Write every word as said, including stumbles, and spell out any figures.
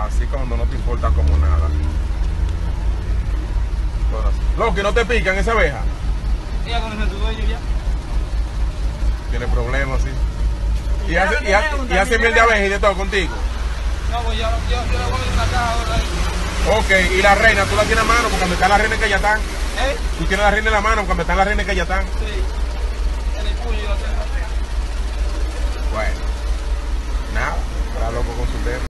Así cuando no te importa como nada. Loco, ¿no te pican esa abeja? Ya conoce a tu dueño ya. Tiene problemas, sí. Y hace, y hace, y hace miel de abeja y de todo contigo. No, pues yo, yo, yo le voy a una caja ahora ahí. Ok, y la reina, ¿tú la tienes a mano? Porque cuando están las reinas que ya están. ¿Eh? ¿Tú tienes la reina en la mano cuando están las reinas que ya están? Sí. En el puño yo la tengo. Bueno, nada, está loco con su tema.